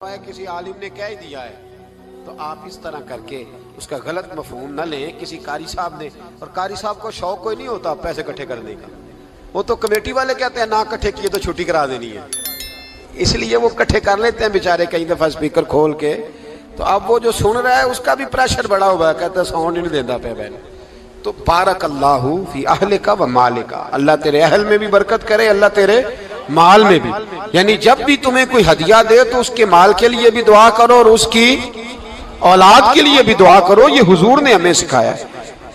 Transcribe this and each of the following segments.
किसी आलिम ने कह दिया है तो आप इस तरह करके उसका गलत मफहूम न लें। किसी कारी साहब ने, और कारी साहब को शौक कोई नहीं होता पैसे इकट्ठे करने का, वो तो कमेटी वाले कहते हैं ना इकट्ठे किए तो छुट्टी करा देनी है, इसलिए वो इकट्ठे कर लेते हैं बेचारे कई दफा स्पीकर खोल के। तो अब वो जो सुन रहा है उसका भी प्रेशर बढ़ा हुआ है, कहता है साउंड नहीं देता पे बहन। तो बारक अल्लाहु फी अहलिका व मालिका, अल्लाह तेरे अहल में भी बरकत करे, अल्लाह तेरे माल में भी। यानी जब भी तुम्हें कोई हदिया दे तो उसके माल के लिए भी दुआ करो और उसकी औलाद के लिए भी दुआ करो। ये हुजूर ने हमें सिखाया है।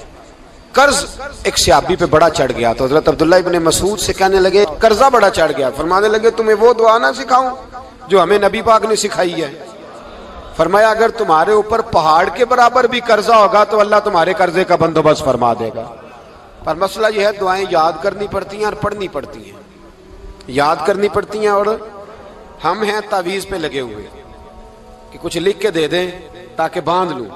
कर्ज एक सहाबी पे बड़ा चढ़ गया तो हजरत अब्दुल्ला इब्ने मसूद से कहने लगे कर्जा बड़ा चढ़ गया, फरमाने लगे तुम्हें वो दुआ ना सिखाऊं जो हमें नबी पाक ने सिखाई है। फरमाया अगर तुम्हारे ऊपर पहाड़ के बराबर भी कर्जा होगा तो अल्लाह तुम्हारे कर्जे का बंदोबस्त फरमा देगा। पर मसला यह है दुआएं याद करनी पड़ती हैं और पढ़नी पड़ती हैं, याद करनी पड़ती हैं। और हम हैं तावीज पे लगे हुए कि कुछ लिख के दे दें ताकि बांध लूं।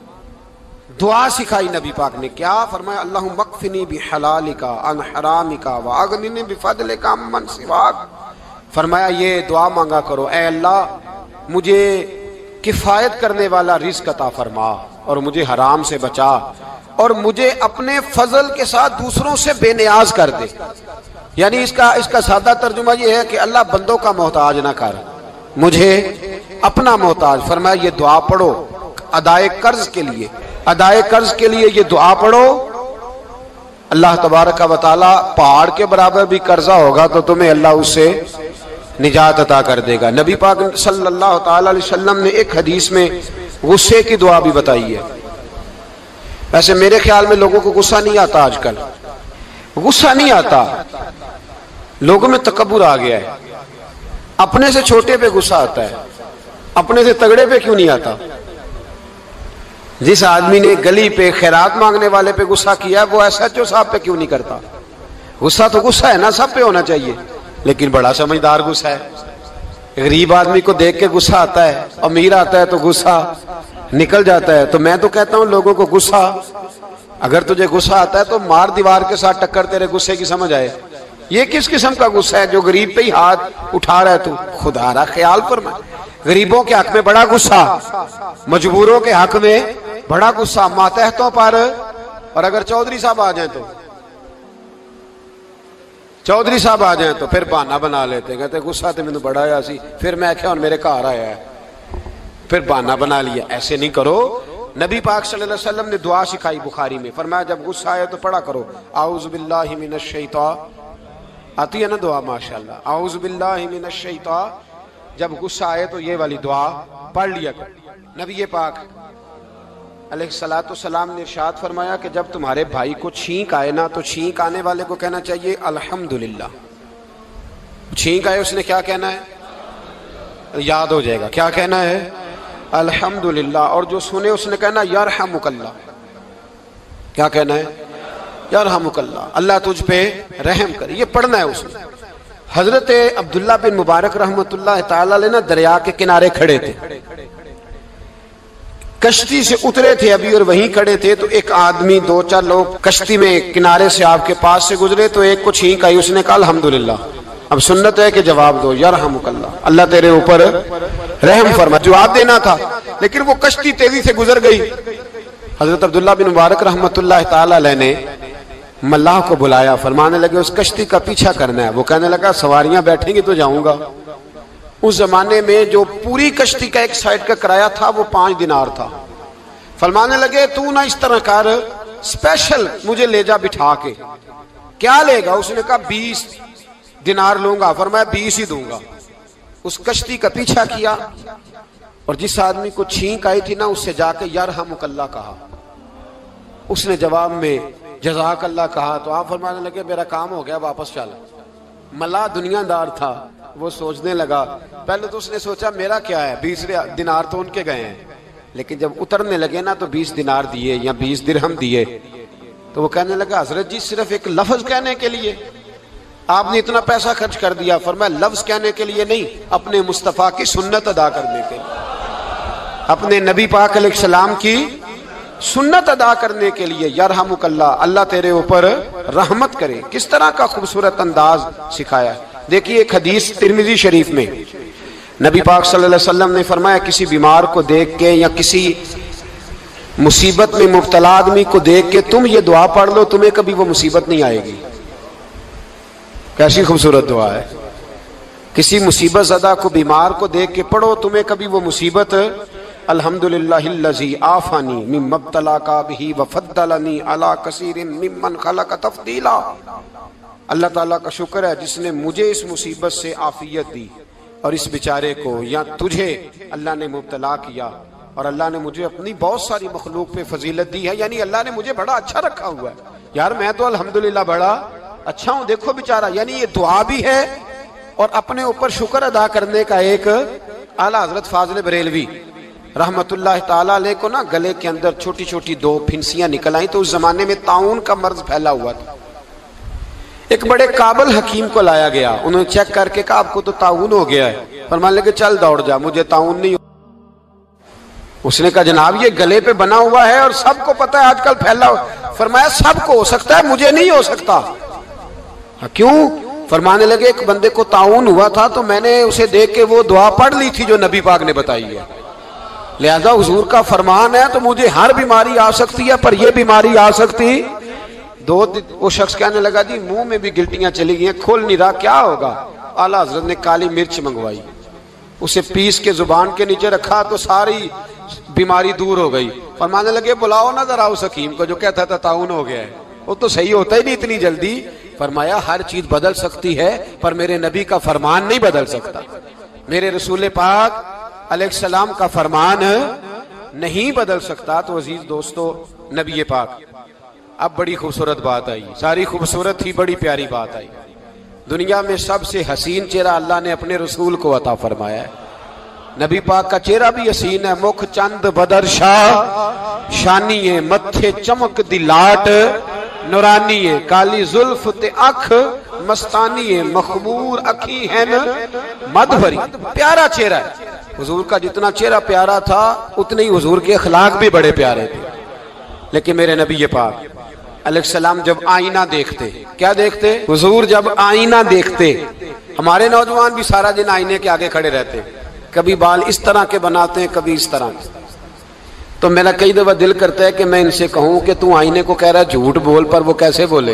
दुआ सिखाई नबी पाक ने, क्या फरमाया अल्लाहुम्मा मक्फिनी बिहलालिका अन हरामिका व अगनिनी बिफदलिका अम्मन सिवाक। फरमाया ये दुआ मांगा करो, ऐ अल्लाह मुझे किफायत करने वाला रिज़्क अता फरमा और मुझे हराम से बचा और मुझे अपने फजल के साथ दूसरों से बेनियाज कर दे। यानी इसका सादा तर्जुमा ये है कि अल्लाह बंदों का मोहताज ना कर, मुझे अपना मोहताज। फरमाया ये दुआ पढ़ो अदाए कर्ज के लिए, अदाए कर्ज के लिए ये दुआ पढ़ो। अल्लाह तबारक व तआला पहाड़ के बराबर भी कर्जा होगा तो तुम्हें अल्लाह उससे निजात अता कर देगा। नबी पाक सल्लल्लाहु ताला अलैहि वसल्लम ने एक हदीस में गुस्से की दुआ भी बताई है। वैसे मेरे ख्याल में लोगों को गुस्सा नहीं आता, आजकल गुस्सा नहीं आता, लोगों में तकब्बुर आ गया है। अपने से छोटे पे गुस्सा आता है, अपने से तगड़े पे क्यों नहीं आता। जिस आदमी ने गली पे खैरात मांगने वाले पे गुस्सा किया वो एसएचओ साहब पे क्यों नहीं करता। गुस्सा तो गुस्सा है ना, सब पे होना चाहिए, लेकिन बड़ा समझदार गुस्सा है। गरीब आदमी को देख के गुस्सा आता है, अमीर आता है तो गुस्सा निकल जाता है। तो मैं तो कहता हूं लोगों को गुस्सा, अगर तुझे गुस्सा आता है तो मार दीवार के साथ टक्कर तेरे गुस्से की समझ आए। ये किस किस्म का गुस्सा है जो गरीब पे ही हाथ उठा रहा है तू। खुदा ख्याल फरमा, गरीबों के हक में बड़ा गुस्सा, मजबूरों के हक में बड़ा गुस्सा, मातहतों पर। और अगर चौधरी साहब आ जाए तो, चौधरी साहब आ जाए तो फिर बहाना बना लेते, कहते गुस्सा तो मैंने बड़ा आया सी, फिर मैं क्या मेरे घर आया है, फिर बहाना बना लिया। ऐसे नहीं करो। नबी पाक सल्लल्लाहु अलैहि वसल्लम ने दुआ सिखाई बुखारी में, फरमाया जब गुस्सा आए तो पढ़ा करो आऊज़ु बिल्लाहि मिनश शैतान, आती है ना दुआ माशाअल्लाह, आऊज़ु बिल्लाहि मिनश शैतान। जब गुस्सा आए तो ये वाली दुआ पढ़ लिया करो। नबी पाक अलैहिस्सलातु वस्सलाम ने इरशाद फरमाया कि जब तुम्हारे भाई को छींक आए ना तो छींक आने वाले को कहना चाहिए अल्हम्दुलिल्लाह। छींक आए उसने क्या कहना है, याद हो जाएगा क्या कहना है, अल्हम्दुलिल्लाह। और जो सुने उसने कहना यरहमुकल्लाह, क्या कहना है, यरहमुकल्लाह, अल्लाह तुझ पे रहम करे। ये पढ़ना है उसने। हजरत अब्दुल्ला बिन मुबारक रहमतुल्लाह ताला अलैह ना दरिया के किनारे खड़े थे, कश्ती से उतरे थे अभी और वहीं खड़े थे। तो एक आदमी, दो चार लोग कश्ती में किनारे से आपके पास से गुजरे तो एक को छींक आई, उसने कहा अल्हम्दुलिल्लाह। अब सुन्नत है कि जवाब दो यरहमुकल्लाह, अल्लाह तेरे ऊपर रहम फरमा। जवाब देना था लेकिन वो कश्ती तेजी से गुजर गई। हजरत अब्दुल्ला बिन मुबारक रहमतुल्लाह ताला अलैह ने मल्लाह को बुलाया, फरमाने लगे उस कश्ती का पीछा करना है। वो कहने लगा सवारियां बैठेंगी तो जाऊंगा। उस जमाने में जो पूरी कश्ती का एक साइड का किराया था वो 5 दिनार था। फरमाने लगे तू ना इस तरह कर, स्पेशल मुझे ले जा बिठा के। क्या लेगा, उसने कहा 20 दिनार लूंगा। फरमाया 20 ही दूंगा। उस कश्ती का पीछा किया और जिस आदमी को छींक आई थी ना उससे जाके यरहमुकल्लाह कहा। उसने जवाब में जज़ाकल्लाह कहा तो आप फरमाने लगे मेरा काम हो गया, वापस चल। मल्लाह दुनियादार था, वो सोचने लगा, पहले तो उसने सोचा मेरा क्या है, 20 दिनार तो उनके गए हैं। लेकिन जब उतरने लगे ना तो 20 दिनार दिए या 20 दिरहम दिए। तो वो कहने लगा हजरत जी सिर्फ एक लफ्ज कहने के लिए आपने इतना पैसा खर्च कर दिया। फरमाया लफ्ज कहने के लिए नहीं, अपने मुस्तफ़ा की सुन्नत अदा करने के लिए, अपने नबी पाक अलैहिस्सलाम की सुन्नत अदा करने के लिए। यरहमुकल्लाह, अल्लाह तेरे ऊपर रहमत करे। किस तरह का खूबसूरत अंदाज सिखाया। देखिए एक हदीस तिरमिजी शरीफ में नबी पाक सल्लल्लाहु अलैहि वसल्लम ने फरमाया किसी बीमार को देख के या किसी मुसीबत में मुब्तला आदमी को देख के तुम ये दुआ पढ़ लो, तुम्हें कभी वो मुसीबत नहीं आएगी। कैसी खूबसूरत दुआ है। किसी मुसीबत ज़दा को बीमार को देख के पढ़ो, तुम्हें कभी वो मुसीबत अल्हम्दुलिल्लाहिल्लज़ी आफानी मिम्मा इब्तलाका बिही व फद्दलनी अला कसीरिन मिम्मन खलक तफदीला। अल्लाह ताला का शुक्र है जिसने मुझे इस मुसीबत से आफियत दी और इस बेचारे को या तुझे अल्लाह ने मुब्तला किया और अल्लाह ने मुझे अपनी बहुत सारी मखलूक पे फजीलत दी है। यानी अल्लाह ने मुझे बड़ा अच्छा रखा हुआ है यार, मैं तो अल्हम्दुलिल्लाह बड़ा अच्छा हूं, देखो बेचारा। यानी ये दुआ भी है और अपने ऊपर शुक्र अदा करने का एक आला हजरत फाजिल बरेलवी रहमतुल्लाह ताला अलैह को ना गले के अंदर छोटी छोटी 2 फिंसियां निकल आई। तो उस जमाने में ताउन का मर्ज फैला हुआ था। एक बड़े काबिल हकीम को लाया गया, उन्होंने चेक करके कहा आपको तो ताउन हो गया है। फरमान लगे चल दौड़ जा, मुझे ताउन नहीं। उसने कहा जनाब ये गले पे बना हुआ है और सबको पता है आजकल फैला हुआ। फरमाया सबको हो सकता है, मुझे नहीं हो सकता। क्यों? फरमाने लगे एक बंदे को ताउन हुआ था तो मैंने उसे देख के वो दुआ पढ़ ली थी जो नबी पाक ने बताई है, लिहाजा हुजूर का फरमान है तो मुझे हर बीमारी आ सकती है पर यह बीमारी आ सकती। वो शख्स कहने लगा जी मुंह में भी गिल्टियां चली गई, खोल नहीं रहा, क्या होगा? आला हजरत ने काली मिर्च मंगवाई, उसे पीस के जुबान के नीचे रखा तो सारी बीमारी दूर हो गई। फरमाने लगे बुलाओ ना जरा उस हकीम को जो कहता था ताउन हो गया है, वो तो सही होता ही नहीं इतनी जल्दी। फरमाया हर चीज बदल सकती है पर मेरे नबी का फरमान नहीं बदल सकता, मेरे रसूल पाक अलैहिस्सलाम का फरमान नहीं बदल सकता। तो अजीज दोस्तों, नबी पाक अब बड़ी खूबसूरत बात आई, सारी खूबसूरत ही बड़ी प्यारी बात आई। दुनिया में सबसे हसीन चेहरा अल्लाह ने अपने रसूल को अता फरमाया है। नबी पाक का चेहरा भी हसीन है। मुख चंद बदर शाह शानी है, मत्थे चमक दी लाट नूरानी है, काली जुल्फ ते अख मस्तानी है, मखबूर अखी है न मद भरी। प्यारा चेहरा है हुजूर का। जितना चेहरा प्यारा था उतने ही हुजूर के अखलाक भी बड़े प्यारे थे। लेकिन मेरे नबी पाक अलैहिस्सलाम जब आईना देखते, क्या देखते? हुजूर जब आईना देखते, हमारे नौजवान भी सारा दिन आईने के आगे खड़े रहते, कभी बाल इस तरह के बनाते हैं कभी इस तरह के। तो मेरा कई दफा दिल करता है कि मैं इनसे कहूं कि तू आईने को कह रहा है झूठ बोल, पर वो कैसे बोले?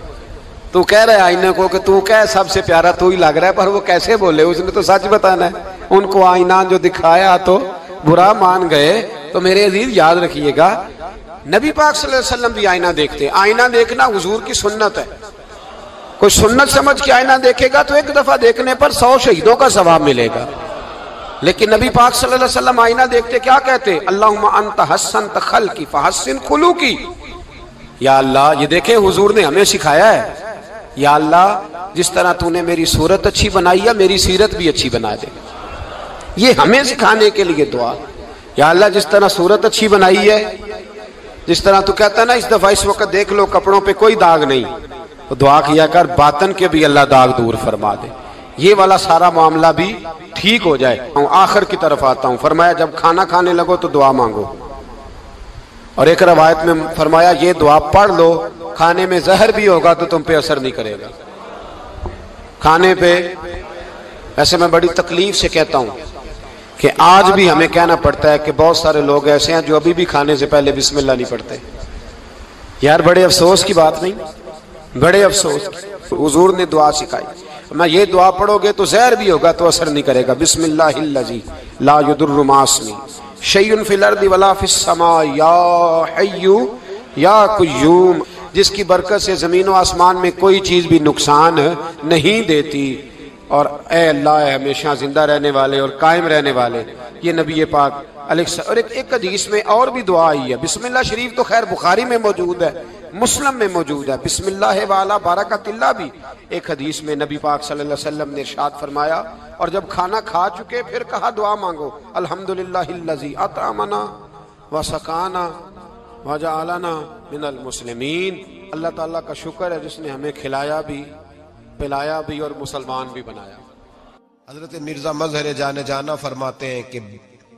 तू कह रहा है आईने को कि तू क्या सबसे प्यारा तू ही लग रहा है, पर वो कैसे बोले? उसने तो सच बताना है। उनको आईना जो दिखाया तो बुरा मान गए। तो मेरे अजीज याद रखिएगा नबी पाक सल्लल्लाहु अलैहि वसल्लम भी आईना देखते। आईना देखना हुजूर की सुन्नत है। कोई सुन्नत समझ के आईना देखेगा तो एक दफा देखने पर 100 शहीदों का सवाब मिलेगा। लेकिन नबी पाक सल्लल्लाहु अलैहि वसल्लम आईना देखते क्या कहते? अल्लाहुम्मा अंत हस्सनत खल्की फहस्सिन खुलूकी। या अल्लाह, ये देखे हुजूर ने हमें सिखाया है, या अल्लाह जिस तरह तूने मेरी सूरत अच्छी बनाई है मेरी सीरत भी अच्छी बना दे। ये हमें सिखाने के लिए दुआ। या अल्लाह जिस तरह सूरत अच्छी बनाई है, जिस तरह तू कहता है ना इस दफा इस वक्त देख लो कपड़ों पे कोई दाग नहीं, तो दुआ किया कर बातन के भी अल्लाह दाग दूर फरमा दे, ये वाला सारा मामला भी ठीक हो जाए। आखिर की तरफ आता हूं। फरमाया जब खाना खाने लगो तो दुआ मांगो। और एक रवायत में फरमाया ये दुआ पढ़ लो, खाने में जहर भी होगा तो तुम पे असर नहीं करेगा। खाने पे ऐसे मैं बड़ी तकलीफ से कहता हूं कि आज भी हमें कहना पड़ता है कि बहुत सारे लोग ऐसे हैं जो अभी भी खाने से पहले बिस्मिल्लाह नहीं पढ़ते। यार बड़े अफसोस की बात नहीं, बड़े अफसोस। हुजूर ने दुआ सिखाई, मैं ये दुआ पढ़ोगे तो जहर भी होगा तो असर नहीं करेगा। बिस्मिल्लाहिल्लज़ी ला युदुर्रु मास्मी शैउन फिल अर्दि वला फिस समा या हय्यु या कुय्यूम, जिसकी बरकत से जमीन और आसमान में कोई चीज भी नुकसान नहीं देती। और ए अल्लाह हमेशा जिंदा रहने वाले और कायम रहने वाले, ये नबी पाक और एक हदीस में और भी दुआ आई है। बिस्मिल्लाह शरीफ तो खैर बुखारी में मौजूद है, मुस्लिम में मौजूद है। बिस्मिल्लाह वाला बरकतिल्लाह भी एक हदीस में नबी पाक सल्लल्लाहु अलैहि वसल्लम ने इरशाद फरमाया। और जब खाना खा चुके फिर कहा दुआ मांगो, अल्हम्दुलिल्लाहिल्लज़ी अतअमना व सकाना व जअलना मिनल मुस्लिमीन। अल्लाह ताला का शुक्र है जिसने हमें खिलाया भी, पिलाया भी और मुसलमान भी बनाया। हजरत मिर्जा मजहर जाने जाना फरमाते हैं कि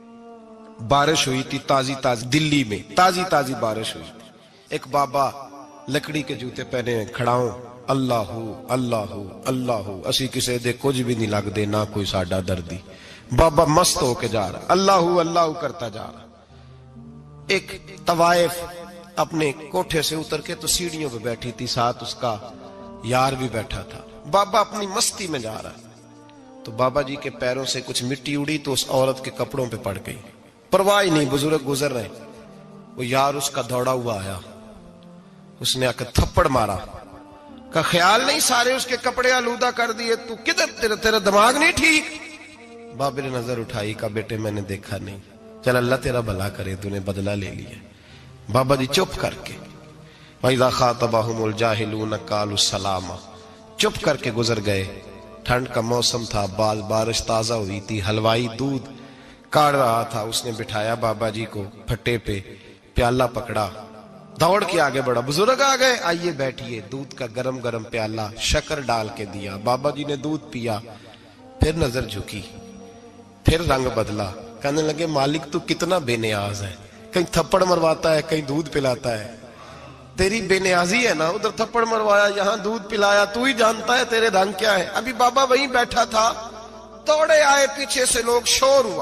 बारिश हुई थी ताजी ताजी, दिल्ली में ताजी ताजी बारिश हुई थी। एक बाबा लकड़ी के जूते पहने खड़ाओ, अल्लाहू अल्लाहू अल्लाहू, असी किसी दे कुछ भी नहीं लगते, ना कोई साडा दर्दी। बाबा मस्त होके जा रहा, अल्लाहू अल्लाहू करता जा रहा। एक तवाइफ अपने कोठे से उतर के तो सीढ़ियों पे बैठी थी, साथ उसका यार भी बैठा था। बाबा अपनी मस्ती में जा रहा है तो बाबा जी के पैरों से कुछ मिट्टी उड़ी तो उस औरत के कपड़ों पे पड़ गई। परवाह ही नहीं, बुजुर्ग गुजर रहे। वो यार उसका दौड़ा हुआ आया, उसने आकर थप्पड़ मारा। का ख्याल नहीं सारे उसके कपड़े आलूदा कर दिए, तू किधर, तेरा दिमाग नहीं ठीक। बाबे ने नजर उठाई, का बेटे मैंने देखा नहीं, चल अल्लाह तेरा भला करे, तूने बदला ले लिया। बाबा जी चुप करके, वइज़ा ख़ातबहुमुल जाहिलून क़ालू सलामा, चुप करके गुजर गए। ठंड का मौसम था, बारिश ताजा हुई थी, हलवाई दूध काढ़ रहा था। उसने बिठाया बाबा जी को फट्टे पे, प्याला पकड़ा, दौड़ के आगे बढ़ा। बुजुर्ग आ गए, आइए बैठिए। दूध का गरम गरम प्याला शक्कर डाल के दिया। बाबा जी ने दूध पिया, फिर नजर झुकी, फिर रंग बदला। कहने लगे मालिक तू कितना बेनियाज है, कहीं थप्पड़ मरवाता है, कहीं दूध पिलाता है। तेरी बेनियाजी है ना, उधर थप्पड़ मरवाया, यहाँ दूध पिलाया, तू ही जानता है तेरे रंग क्या है। अभी बाबा वहीं बैठा था, दौड़े आए पीछे से लोग, शोर हुआ।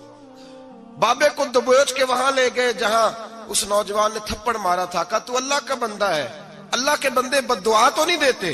बाबे को दबोच के वहां ले गए जहां उस नौजवान ने थप्पड़ मारा था। कहा तू अल्लाह का बंदा है, अल्लाह के बंदे बद्दुआ तो नहीं देते।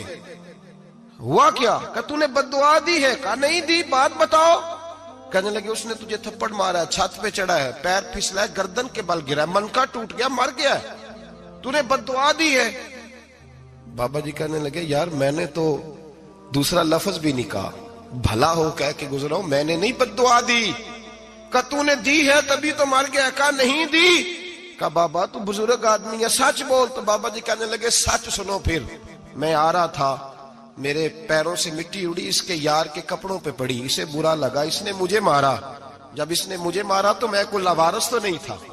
हुआ क्या? कहा तूने बद्दुआ दी है? कहा नहीं दी, बात बताओ। कहने लगे उसने तुझे थप्पड़ मारा है, छत पे चढ़ा है, पैर फिसला है, गर्दन के बल गिरा, मनका टूट गया, मर गया, तूने बद्दुआ दी है। बाबा जी कहने लगे यार मैंने तो दूसरा लफ्ज भी नहीं कहा, भला हो कह के गुजरा हूं, मैंने नहीं बद्दुआ दी। का तूने दी है तभी तो मर गया। कहा नहीं दी। का बाबा तू बुजुर्ग आदमी है, सच बोल। तो बाबा जी कहने लगे सच सुनो। फिर मैं आ रहा था, मेरे पैरों से मिट्टी उड़ी, इसके यार के कपड़ों पे पड़ी, इसे बुरा लगा, इसने मुझे मारा। जब इसने मुझे मारा तो मैं कोई लवारस तो नहीं था,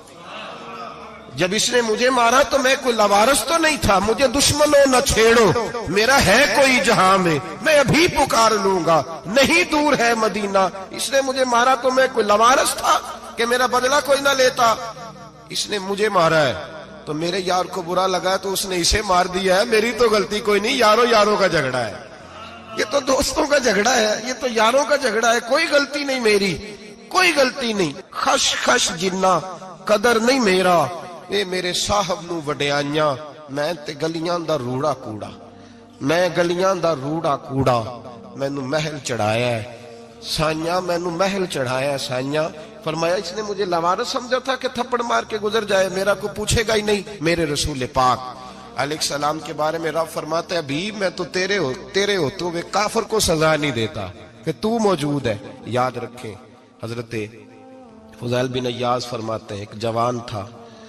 जब इसने मुझे मारा तो मैं कोई लवारस तो नहीं था। मुझे दुश्मनों न छेड़ो, मेरा है कोई जहां में, मैं अभी पुकार लूंगा, नहीं दूर है मदीना। इसने मुझे मारा तो मैं कोई लवारस था कि मेरा बदला कोई ना लेता। इसने मुझे मारा है तो मेरे यार को बुरा लगा तो उसने इसे मार दिया है, मेरी तो गलती कोई नहीं, यारों यारों का झगड़ा है, ये तो दोस्तों का झगड़ा है, ये तो यारों का झगड़ा है, कोई गलती नहीं मेरी, कोई गलती नहीं। खश खश जिन्ना कदर नहीं मेरा, ये मेरे साहब नू वडियाइयां, मैं ते गलियां दा रूड़ा कूड़ा, मैं गलियां दा रूड़ा कूड़ा, मैनू महल चढ़ाया है साइया, मैनू महल चढ़ाया है साइया। फरमाया इसने मुझे लवारस समझा था कि थप्पड़ मार के गुजर जाए, मेरा को पूछेगा ही नहीं। मेरे रसूल पाक अलैहिस्सलाम के बारे में रब फरमाता है अभी मैं तो तेरे होते हुए काफिर को सजा नहीं देता कि तू मौजूद है। याद रखें, हजरत फुज़ैल बिन अय्याज फरमाते हैं एक जवान था,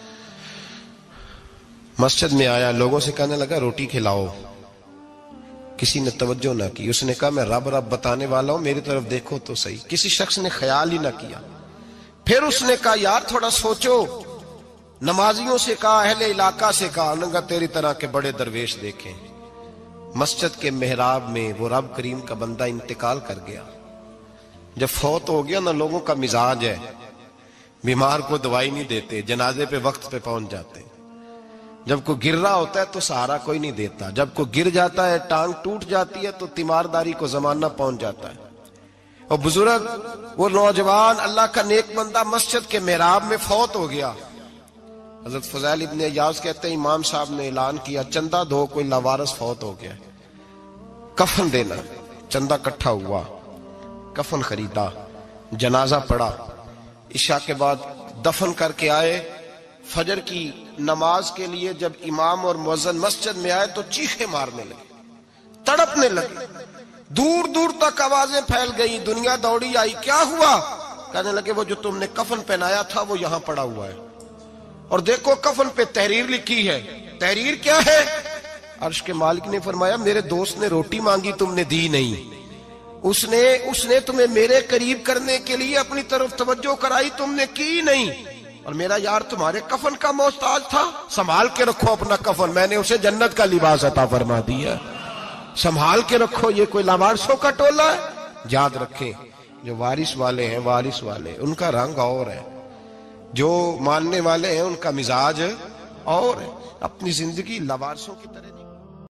मस्जिद में आया, लोगों से कहने लगा रोटी खिलाओ, किसी ने तवज्जो ना की। उसने कहा मैं रब रब बताने वाला हूं, मेरी तरफ देखो तो सही। किसी शख्स ने ख्याल ही ना किया। फिर उसने कहा यार थोड़ा सोचो, नमाजियों से कहा, अहले इलाका से कहा, उन्होंने तेरी तरह के बड़े दरवेश देखे। मस्जिद के मेहराब में वो रब करीम का बंदा इंतकाल कर गया। जब फौत हो गया ना, लोगों का मिजाज है, बीमार को दवाई नहीं देते, जनाजे पे वक्त पे पहुंच जाते। जब कोई गिर रहा होता है तो सहारा कोई नहीं देता, जब कोई गिर जाता है, टांग टूट जाती है तो तीमारदारी को जमाना पहुंच जाता है। और बुजुर्ग वो नौजवान अल्लाह का नेक बंदा मस्जिद के मेहराब में फौत हो गया। हजरत फज़ैल इब्न अय्याज कहते हैं इमाम साहब ने ऐलान किया चंदा दो, कोई लवारस फौत हो गया, कफन देना। चंदा इकट्ठा हुआ, कफन खरीदा, जनाजा पड़ा, इशा के बाद दफन करके आए। फजर की नमाज के लिए जब इमाम और मुअज्जिन मस्जिद में आए तो चीखे मारने लगे, तड़पने लगे, दूर दूर तक आवाजें फैल गई, दुनिया दौड़ी आई। क्या हुआ? कहने लगे वो जो तुमने कफन पहनाया था वो यहां पड़ा हुआ है, और देखो कफन पे तहरीर लिखी है। तहरीर क्या है? अर्श के मालिक ने फरमाया मेरे दोस्त ने रोटी मांगी, तुमने दी नहीं, उसने तुम्हें मेरे करीब करने के लिए अपनी तरफ तवज्जो कराई, तुमने की नहीं, और मेरा यार तुम्हारे कफन का मोहताज था, संभाल के रखो अपना कफन, मैंने उसे जन्नत का लिबास अता फरमा दिया, संभाल के रखो। ये कोई लावारिसों का टोला है? याद रखें जो वारिस वाले हैं, वारिस वाले उनका रंग और है, जो मानने वाले हैं उनका मिजाज और है। अपनी जिंदगी लावारिसों की तरह